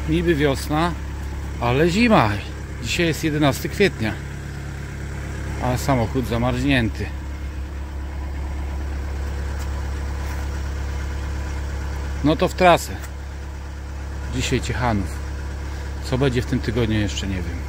Niby wiosna, ale zima. Dzisiaj jest 11 kwietnia, a samochód zamarznięty. No to w trasę. Dzisiaj Ciechanów. Co będzie w tym tygodniu, jeszcze nie wiem.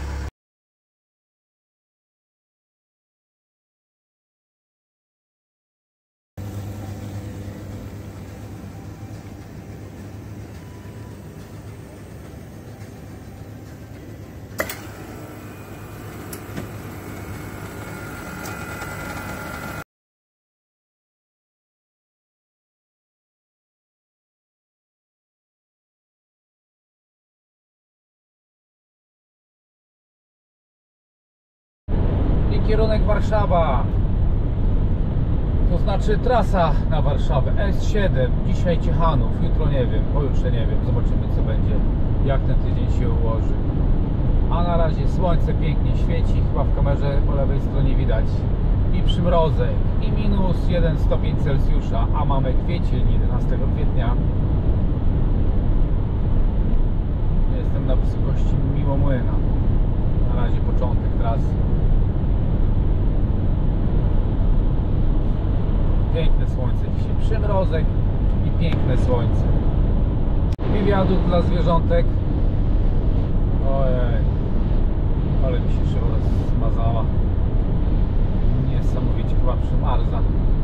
Kierunek Warszawa, to znaczy trasa na Warszawę S7, dzisiaj Ciechanów, jutro nie wiem, pojutrze nie wiem, zobaczymy co będzie, jak ten tydzień się ułoży. A na razie słońce pięknie świeci, chyba w kamerze po lewej stronie widać, i przymrozek, i minus 1 stopień Celsjusza, a mamy kwiecień, 11 kwietnia. Jestem na wysokości Miłomłyna, na razie początek trasy. Piękne słońce dzisiaj, przymrozek i piękne słońce. I wiadukt dla zwierzątek. Ojej, ale mi się szyba zmazała. Niesamowicie, chyba przymarza.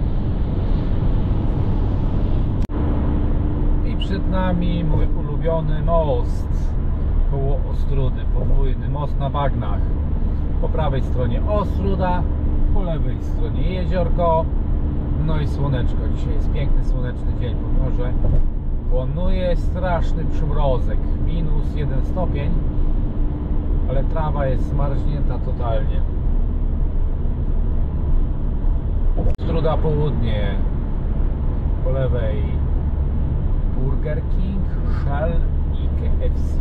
I przed nami mój ulubiony most koło Ostródy, podwójny most na bagnach. Po prawej stronie Ostróda, po lewej stronie jeziorko. No i słoneczko. Dzisiaj jest piękny, słoneczny dzień, pomimo że panuje straszny przymrozek, minus 1 stopień, ale trawa jest zmarznięta totalnie. Ostróda południe, po lewej Burger King, Shell i KFC.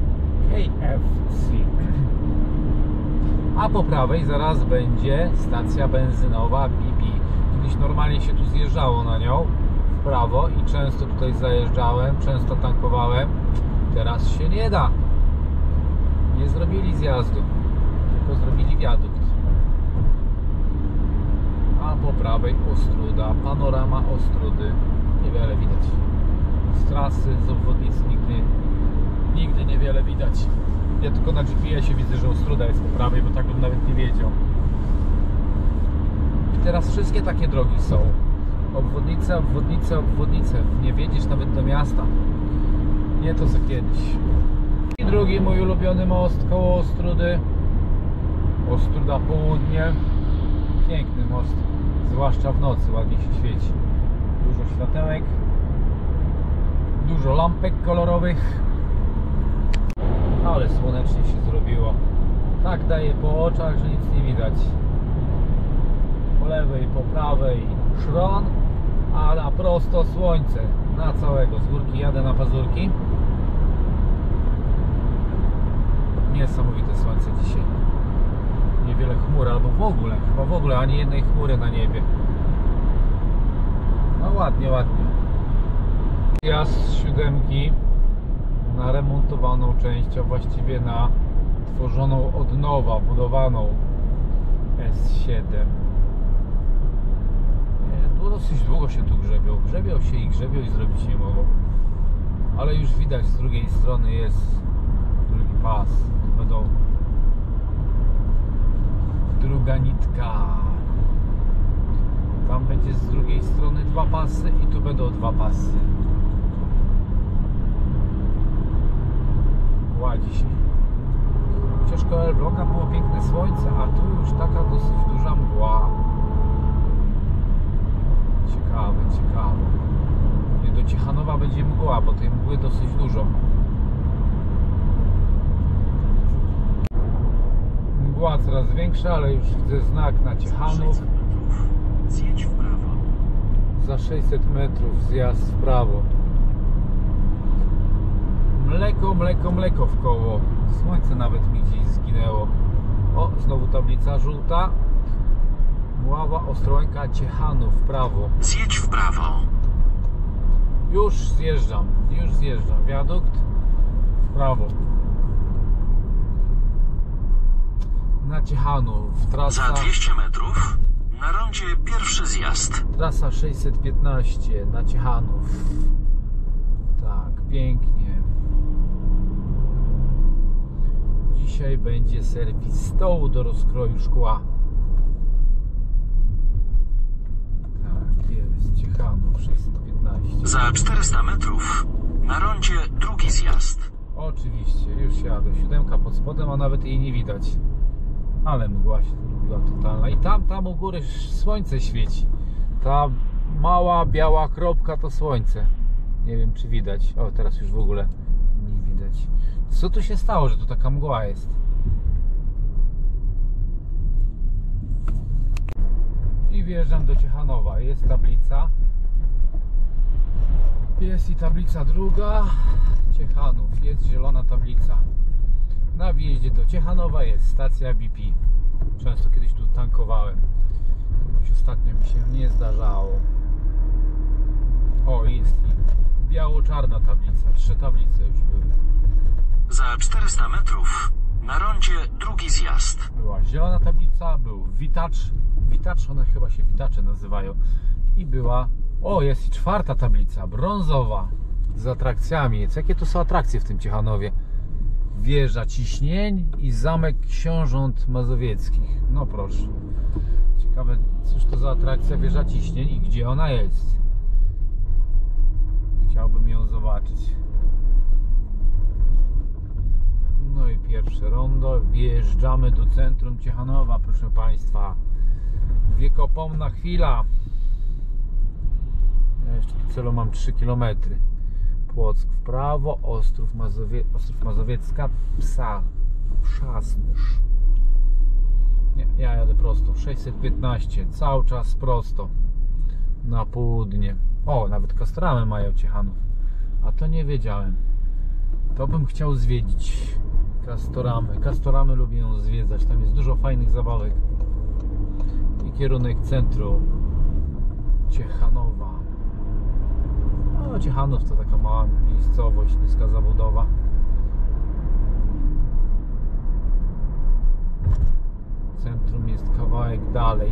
A po prawej zaraz będzie stacja benzynowa BP. Kiedyś normalnie się tu zjeżdżało na nią w prawo i często tutaj zajeżdżałem, często tankowałem. Teraz się nie da. Nie zrobili zjazdu, tylko zrobili wiadukt. A po prawej Ostróda, panorama Ostródy. Niewiele widać. Z trasy, z obwodnicy nigdy niewiele widać. Ja tylko na GPS-ie widzę, że Ostróda jest po prawej, bo tak bym nawet nie wiedział. Teraz wszystkie takie drogi są. Obwodnice, obwodnice, obwodnice. Nie wiedziesz nawet do miasta. Nie to co kiedyś. I drugi mój ulubiony most koło Ostródy. Ostróda południe. Piękny most. Zwłaszcza w nocy ładnie się świeci. Dużo światełek. Dużo lampek kolorowych. Ale słonecznie się zrobiło. Tak daje po oczach, że nic nie widać. Po lewej, po prawej szron, a na prosto słońce, na całego. Z górki jadę na Pazurki. Niesamowite słońce dzisiaj. Niewiele chmur, albo chyba w ogóle ani jednej chmury na niebie. No ładnie, ładnie. Zjazd z 7 na remontowaną część, a właściwie na tworzoną od nowa, budowaną S7. Dosyć długo się tu grzebią się i zrobić nie mogą, ale już widać z drugiej strony jest drugi pas, będą druga nitka, tam będzie z drugiej strony 2 pasy i tu będą 2 pasy. Ładzi się. Chociaż koło Elbląga było piękne słońce, a tu już taka dosyć duża mgła. Ciekawe, ciekawe. Do Ciechanowa będzie mgła, bo tej mgły dosyć dużo. Mgła coraz większa, ale już widzę znak na Ciechanów. Zjedź w prawo. Za 600 metrów zjazd w prawo. Mleko, mleko, mleko w koło. Słońce nawet mi dziś zginęło. O, znowu tablica żółta. Mława Ostrołęka, Ciechanów w prawo. Zjedź w prawo. Już zjeżdżam. Wiadukt. prawo. Na Ciechanów, trasa... Za 200 metrów na rondzie pierwszy zjazd. Trasa 615 na Ciechanów. Tak, pięknie. Dzisiaj będzie serwis stołu do rozkroju szkła. Tak, jest Ciechanów 615. Za 400 metrów na rondzie drugi zjazd. Oczywiście, już jadę. 7 pod spodem, a nawet jej nie widać. Ale mgła się zrobiła totalna. I tam u góry słońce świeci. Ta mała biała kropka to słońce. Nie wiem, czy widać. O, teraz już w ogóle nie widać. Co tu się stało, że tu taka mgła jest? I wjeżdżam do Ciechanowa. Jest tablica. Jest i tablica druga. Ciechanów. Jest zielona tablica. Na wjeździe do Ciechanowa jest stacja BP. Często kiedyś tu tankowałem. Już ostatnio mi się nie zdarzało. O, jest i biało-czarna tablica. 3 tablice już były. Za 400 metrów na rondzie drugi zjazd. Była zielona tablica, był witacz. Witacz, one chyba się witacze nazywają. I była... O, jest i 4 tablica, brązowa. Z atrakcjami. Jakie to są atrakcje w tym Ciechanowie? Wieża Ciśnień i Zamek Książąt Mazowieckich. No proszę. Ciekawe, cóż to za atrakcja Wieża Ciśnień i gdzie ona jest. Chciałbym ją zobaczyć. No i pierwsze rondo. Wjeżdżamy do centrum Ciechanowa, proszę Państwa. Wiekopomna chwila. Ja jeszcze do celu mam 3 km. Płock w prawo, Ostrów Mazowiecka, Przasnysz. Nie, ja jadę prosto. 615, cały czas prosto. Na południe. O, nawet Kostromy mają Ciechanów. A to nie wiedziałem. To bym chciał zwiedzić Kastoramy. Kastoramy lubię zwiedzać. Tam jest dużo fajnych zabawek. I kierunek centrum Ciechanowa. No, Ciechanów to taka mała miejscowość, niska zabudowa. Centrum jest kawałek dalej.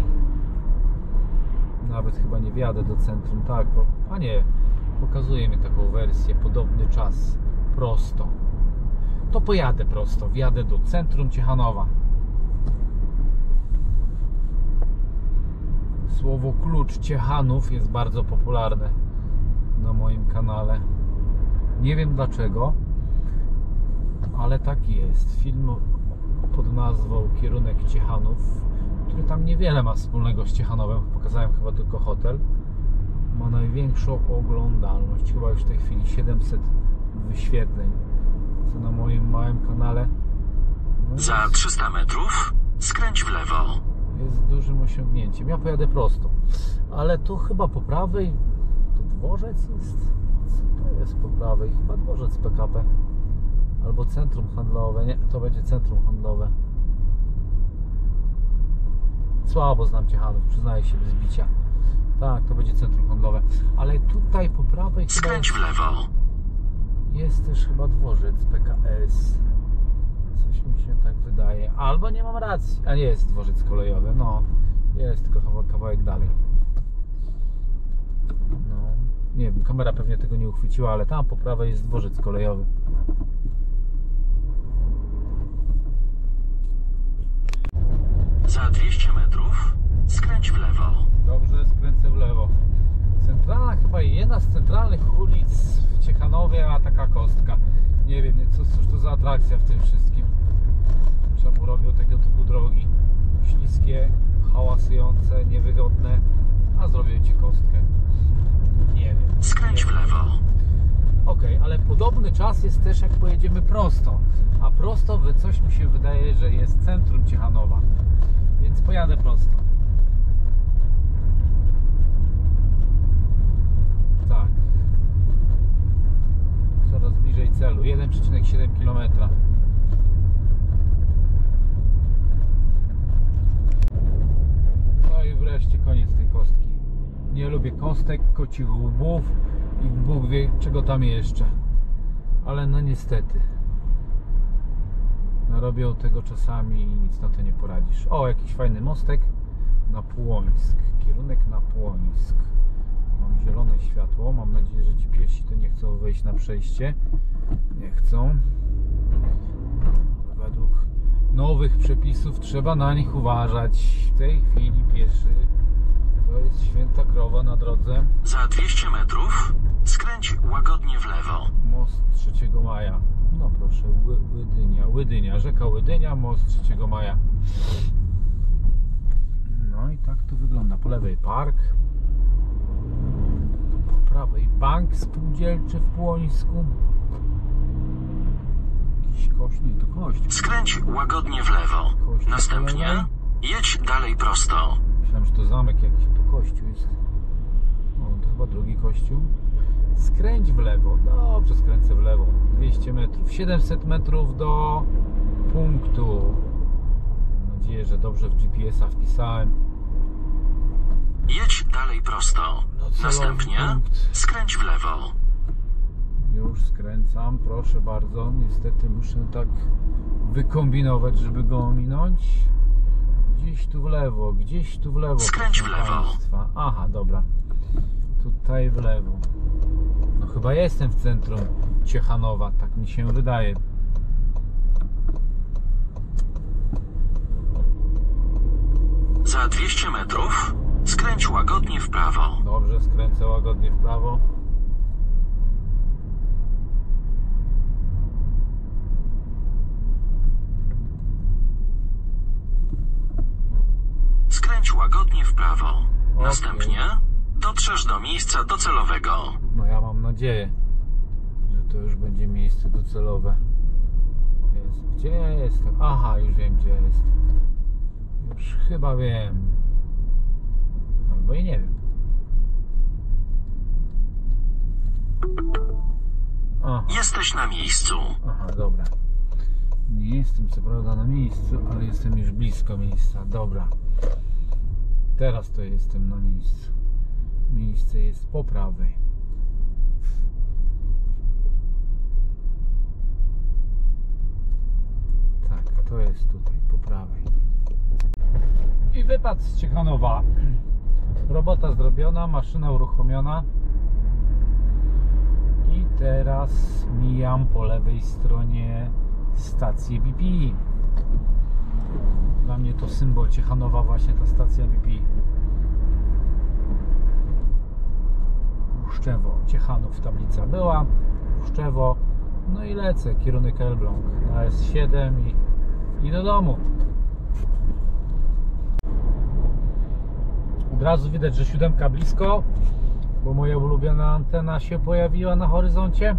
Nawet chyba nie wjadę do centrum. Tak, a nie, pokazuje mi taką wersję. Podobny czas, prosto. To pojadę prosto, wjadę do centrum Ciechanowa. Słowo klucz Ciechanów jest bardzo popularne na moim kanale. Nie wiem dlaczego, ale tak jest. Film pod nazwą Kierunek Ciechanów, który tam niewiele ma wspólnego z Ciechanowem, pokazałem chyba tylko hotel, ma największą oglądalność, chyba już w tej chwili 700 wyświetleń, co na moim małym kanale no Za 300 metrów skręć w lewo. jest dużym osiągnięciem. Ja pojadę prosto, ale tu chyba po prawej to dworzec jest. Co to jest po prawej? Chyba dworzec PKP albo centrum handlowe. Nie, to będzie centrum handlowe. Słabo znam Ciechanów, przyznaję się bez bicia. Tak, to będzie centrum handlowe. Ale tutaj po prawej Skręć w lewo. jest też chyba dworzec PKS. Coś mi się tak wydaje. Albo nie mam racji. A nie jest dworzec kolejowy. No, jest tylko kawałek dalej. No, nie wiem, kamera pewnie tego nie uchwyciła, ale tam po prawej jest dworzec kolejowy. Za 200 metrów skręć w lewo. Dobrze, skręcę w lewo. Centralna, chyba jedna z centralnych ulic w Ciechanowie, a taka kostka. Nie wiem, cóż to za atrakcja w tym wszystkim. Czemu robią tego typu drogi? Śliskie, hałasujące, niewygodne, a zrobią Ci kostkę. Nie wiem. Skręć w lewo. Ok, ale podobny czas jest też jak pojedziemy prosto. A prosto coś mi się wydaje, że jest centrum Ciechanowa. Więc pojadę prosto. Tak. Coraz bliżej celu. 1,7 km. No i wreszcie koniec tej kostki. Nie lubię kostek, kocich łbów i Bóg wie czego tam jeszcze. Ale no niestety. narobią tego czasami i nic na to nie poradzisz. O, jakiś fajny mostek na Płońsk, kierunek na Płońsk. Mam zielone światło, mam nadzieję, że ci piesi to nie chcą wejść na przejście. Nie chcą. Według nowych przepisów trzeba na nich uważać. W tej chwili pieszy to jest święta krowa na drodze. Za 200 metrów skręć łagodnie w lewo. Most 3 maja. No proszę, Łydynia, rzeka Łydynia, most 3 maja. No i tak to wygląda. Po lewej park, po prawej bank spółdzielczy w Płońsku. Jakiś kość, nie to kość. Skręć łagodnie w lewo. Kościół Następnie po lewej. jedź dalej prosto. Myślałem, że to zamek jakiś, to kościół jest. O, to chyba drugi kościół. Skręć w lewo. Dobrze, skręcę w lewo. 200 metrów. 700 metrów do punktu. Mam nadzieję, że dobrze w GPS-a wpisałem. Jedź dalej prosto. Docelowy Następnie punkt. skręć w lewo. Już skręcam, proszę bardzo. Niestety muszę tak wykombinować, żeby go ominąć. Gdzieś tu w lewo, gdzieś tu w lewo. Skręć proszę w lewo. państwa. Aha, dobra. Tutaj w lewo. No chyba jestem w centrum Ciechanowa, tak mi się wydaje. Za 200 metrów skręć łagodnie w prawo. Dobrze, skręcę łagodnie w prawo. Skręć łagodnie w prawo. Okej. Następnie dotrzesz do miejsca docelowego. No ja mam nadzieję, że to już będzie miejsce docelowe. Gdzie ja jestem? Aha, już wiem, gdzie ja jestem. Już chyba wiem. Albo i nie wiem. Aha, Jesteś na miejscu. aha, dobra. Nie jestem co prawda na miejscu, ale jestem już blisko miejsca. Dobra. Teraz to jestem na miejscu. Miejsce jest po prawej. Tak, to jest tutaj po prawej. I wypad z Ciechanowa. Robota zrobiona, maszyna uruchomiona. I teraz mijam po lewej stronie stację BP. Dla mnie to symbol Ciechanowa, właśnie ta stacja BP. Puszczewo, Ciechanów tablica była, Puszczewo, no i lecę, kierunek Elbląg na S7 i do domu. Od razu widać, że 7 blisko, bo moja ulubiona antena się pojawiła na horyzoncie.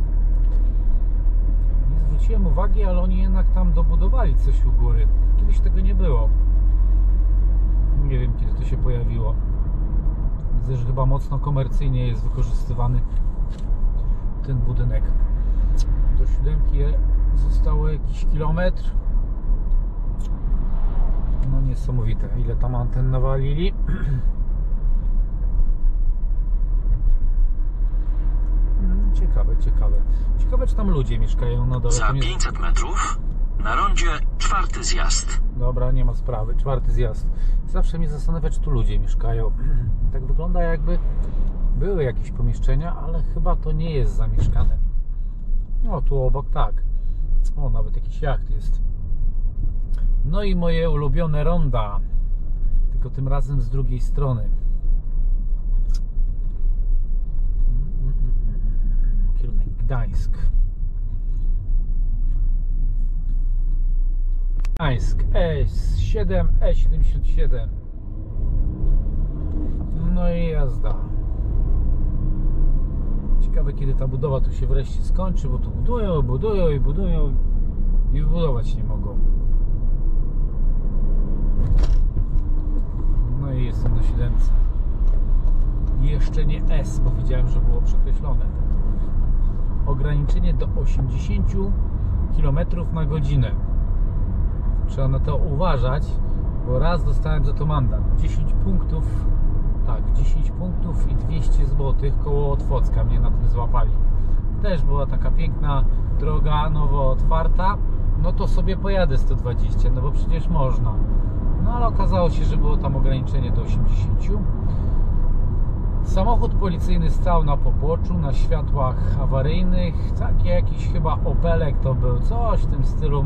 Nie zwróciłem uwagi, ale oni jednak tam dobudowali coś u góry. Kiedyś tego nie było. Nie wiem, kiedy to się pojawiło. Widzę, że chyba mocno komercyjnie jest wykorzystywany ten budynek. Do 7 zostało jakiś kilometr. No niesamowite, ile tam anten nawalili. Ciekawe, ciekawe. Ciekawe, czy tam ludzie mieszkają na dole. Za 500 metrów na rondzie 4. zjazd. Dobra, nie ma sprawy. 4. zjazd. Zawsze mnie zastanawia, czy tu ludzie mieszkają. Tak wygląda, jakby były jakieś pomieszczenia, ale chyba to nie jest zamieszkane. No, tu obok tak. O, nawet jakiś jacht jest. No i moje ulubione ronda. Tylko tym razem z drugiej strony. Kierunek Gdańsk. Gdańsk S7, E77. No i jazda. Ciekawe, kiedy ta budowa tu się wreszcie skończy, bo tu budują i wybudować nie mogą. No i jestem na 7. Jeszcze nie S, bo widziałem, że było przekreślone. Ograniczenie do 80 km na godzinę. Trzeba na to uważać, bo raz dostałem za to mandat. 10 punktów, tak, 10 punktów i 200 zł koło Otwocka mnie na tym złapali. Też była taka piękna droga, nowo otwarta. no to sobie pojadę 120, no bo przecież można. No ale okazało się, że było tam ograniczenie do 80. Samochód policyjny stał na poboczu, na światłach awaryjnych. Taki jakiś chyba Opelek to był, coś w tym stylu,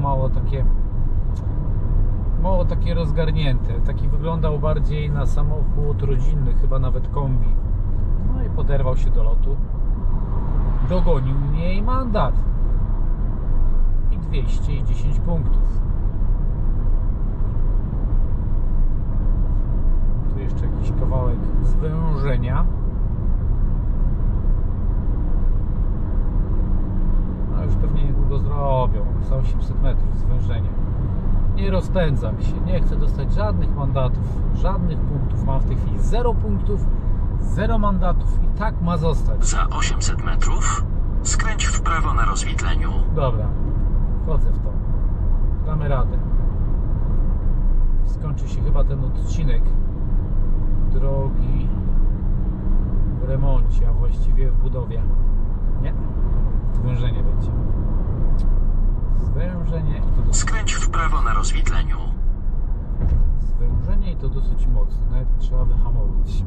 mało takie rozgarnięte. Taki wyglądał bardziej na samochód rodzinny, chyba nawet kombi. No i poderwał się do lotu. Dogonił mnie i mandat. I 210 punktów. Tu jeszcze jakiś kawałek zwężenia. No już pewnie niedługo zrobią. Za 800 metrów zwężenie. Nie rozpędzam się. Nie chcę dostać żadnych mandatów, żadnych punktów. Mam w tej chwili 0 punktów, 0 mandatów i tak ma zostać. Za 800 metrów skręć w prawo na rozwidleniu. Dobra, wchodzę w to. Damy radę. Skończy się chyba ten odcinek drogi w remoncie, a właściwie w budowie. Nie, zwężenie będzie. Zwężenie i to dosyć... Skręć w prawo na rozwidleniu. Zwężenie i to dosyć mocne. Nawet trzeba wyhamować.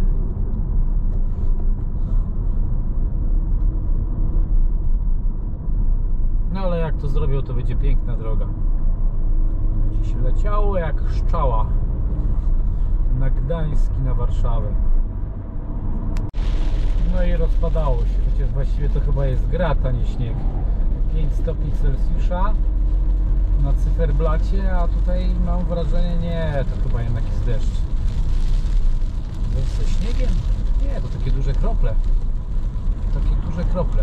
No ale jak to zrobią, to będzie piękna droga. Będzie się leciało jak szczała na Gdańsk i na Warszawę. No i rozpadało się, chociaż właściwie to chyba jest grat, a nie śnieg. 5 stopni Celsjusza na cyferblacie, a tutaj mam wrażenie, nie, to chyba jednak jest deszcz. Deszcz ze śniegiem? Nie, to takie duże krople. Takie duże krople.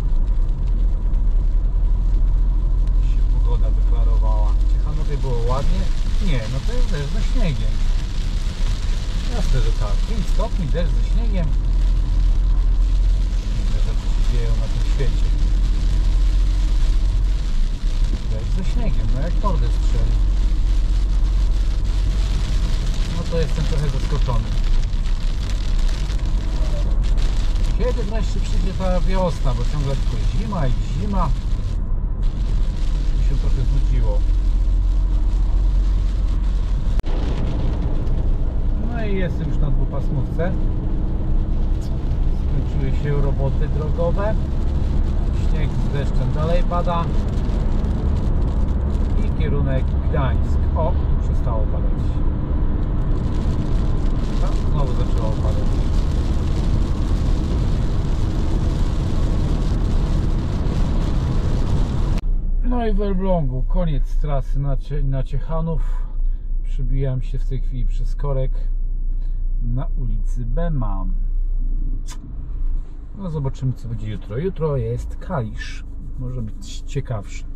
Się pogoda wyklarowała. W Ciechanowie było ładnie? Nie, no to jest deszcz ze śniegiem. Jasne, że tak. 5 stopni, deszcz ze śniegiem. Inne rzeczy się dzieją na tym świecie. Deszcz ze śniegiem, no jak mordę strzeli. No to jestem trochę zaskoczony. Kiedy wreszcie przyjdzie ta wiosna, bo ciągle tylko zima i zima. Mi się trochę znudziło. No i jestem już na dwupasmówce. Skończyły się roboty drogowe. Śnieg z deszczem dalej pada. I kierunek Gdańsk. O, tu przestało padać. A, znowu zaczęło padać. No i w Elblągu koniec trasy na Ciechanów. Przybijam się w tej chwili przez korek na ulicy Bema. No zobaczymy, co będzie jutro. Jutro jest Kalisz. Może być ciekawsze.